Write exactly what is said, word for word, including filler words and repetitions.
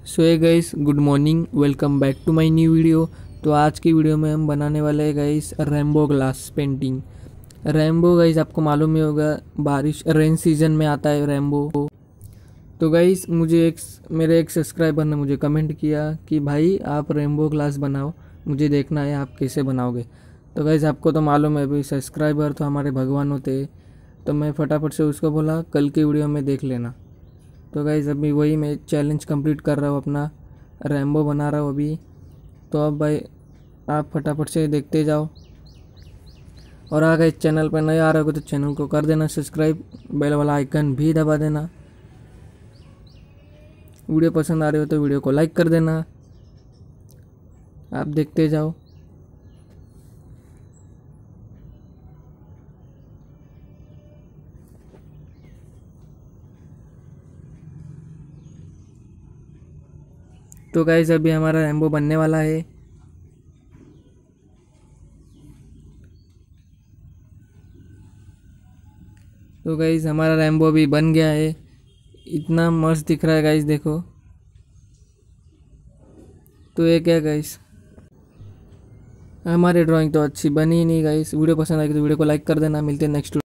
सो है guys, good morning, welcome back to my new video. तो आज की वीडियो में हम बनाने वाले हैं guys rainbow glass painting. Rainbow guys आपको मालूम ही होगा, बारिश रेन सीजन में आता है रेनबो। तो गाइस मुझे एक मेरे एक सब्सक्राइबर ने मुझे कमेंट किया कि भाई आप रेनबो ग्लास बनाओ, मुझे देखना है आप कैसे बनाओगे। तो गाइस आपको तो मालूम है भाई, सब्सक्राइबर तो हमारे भगवान होते हैं। तो मैं फटाफट से उसको बोला कल की वीडियो में देख लेना। तो गाइज़ अभी वही मैं चैलेंज कंप्लीट कर रहा हूँ, अपना रैम्बो बना रहा हूँ अभी। तो अब भाई आप फटाफट से देखते जाओ, और अगर इस चैनल पर नए आ रहे हो तो चैनल को कर देना सब्सक्राइब, बेल वाला आइकन भी दबा देना। वीडियो पसंद आ रही हो तो वीडियो को लाइक कर देना। आप देखते जाओ। तो गाइज़ अभी हमारा रैम्बो बनने वाला है। तो गाइज़ हमारा रैम्बो अभी बन गया है। इतना मस्त दिख रहा है गाइज़, देखो। तो ये क्या गाइज़, हमारी ड्राइंग तो अच्छी बनी ही नहीं गाइज़। वीडियो पसंद आएगी तो वीडियो को लाइक कर देना। मिलते हैं नेक्स्ट